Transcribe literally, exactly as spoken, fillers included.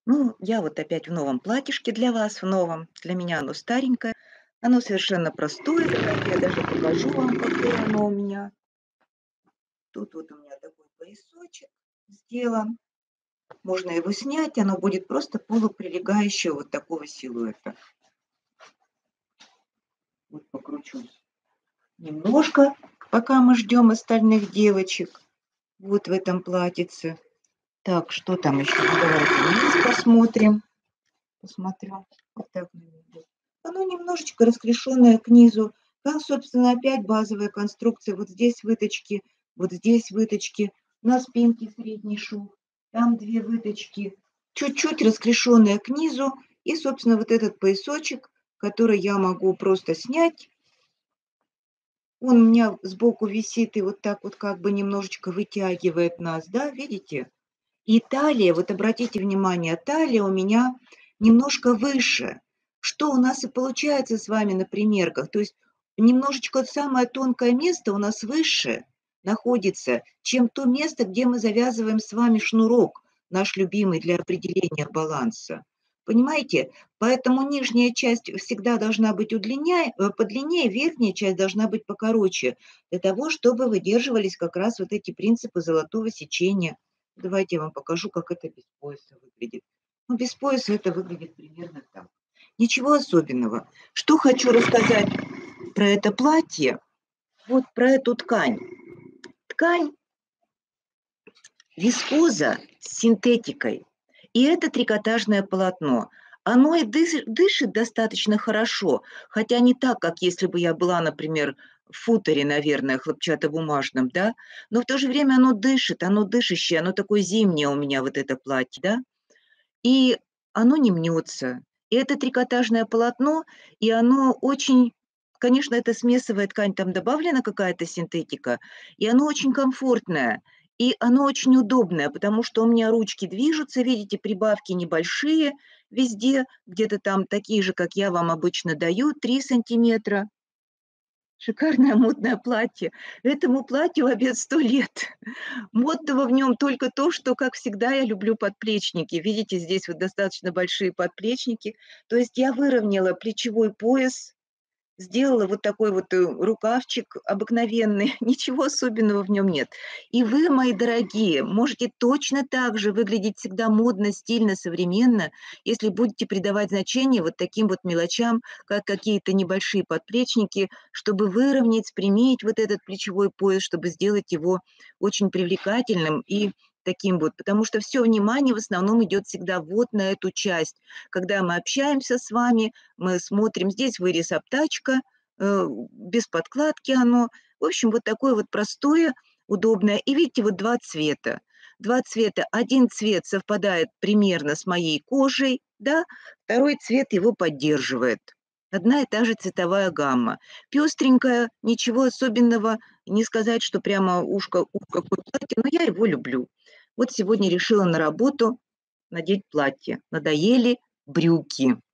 Ну, я вот опять в новом платьишке для вас, в новом. Для меня оно старенькое. Оно совершенно простое. Давайте я даже покажу вам, какое оно у меня. Тут вот у меня такой поясочек сделан. Можно его снять, оно будет просто полуприлегающего вот такого силуэта. Вот покручусь немножко, пока мы ждем остальных девочек. Вот в этом платьице. Так, что там еще? Ну, давайте вниз посмотрим. Посмотрю. Вот так. Оно немножечко расклешенное к низу. Там, собственно, опять базовая конструкция. Вот здесь выточки, вот здесь выточки. На спинке средний шов. Там две выточки. Чуть-чуть расклешенная к низу. И, собственно, вот этот поясочек, который я могу просто снять. Он у меня сбоку висит и вот так вот как бы немножечко вытягивает нас, да, видите? И талия, вот обратите внимание, талия у меня немножко выше, что у нас и получается с вами на примерках. То есть немножечко самое тонкое место у нас выше находится, чем то место, где мы завязываем с вами шнурок, наш любимый для определения баланса. Понимаете? Поэтому нижняя часть всегда должна быть удлиняя, э, подлиннее, верхняя часть должна быть покороче, для того, чтобы выдерживались как раз вот эти принципы золотого сечения. Давайте я вам покажу, как это без пояса выглядит. Ну, без пояса это выглядит примерно так. Ничего особенного. Что хочу рассказать про это платье, вот про эту ткань. Ткань вискоза с синтетикой. И это трикотажное полотно. Оно и дышит, дышит достаточно хорошо, хотя не так, как если бы я была, например, в футере, наверное, хлопчатобумажном, да, но в то же время оно дышит, оно дышащее, оно такое зимнее у меня вот это платье, да, и оно не мнется. И это трикотажное полотно, и оно очень, конечно, это смесовая ткань, там добавлена какая-то синтетика, и оно очень комфортное, и оно очень удобное, потому что у меня ручки движутся, видите, прибавки небольшие везде, где-то там такие же, как я вам обычно даю, три сантиметра. Шикарное модное платье. Этому платью обед сто лет. Модного в нем только то, что, как всегда, я люблю подплечники. Видите, здесь вот достаточно большие подплечники. То есть я выровняла плечевой пояс, сделала вот такой вот, э, рукавчик обыкновенный, ничего особенного в нем нет. И вы, мои дорогие, можете точно так же выглядеть всегда модно, стильно, современно, если будете придавать значение вот таким вот мелочам, как какие-то небольшие подплечники, чтобы выровнять, спрямить вот этот плечевой пояс, чтобы сделать его очень привлекательным и таким вот. Потому что все внимание в основном идет всегда вот на эту часть. Когда мы общаемся с вами, мы смотрим, здесь вырез обтачка, э, без подкладки оно. В общем, вот такое вот простое, удобное. И видите, вот два цвета. Два цвета. Один цвет совпадает примерно с моей кожей, да, второй цвет его поддерживает. Одна и та же цветовая гамма. Пестренькая, ничего особенного, не сказать, что прямо уж ка ух, какое платье, но я его люблю. Вот сегодня решила на работу надеть платье. Надоели брюки.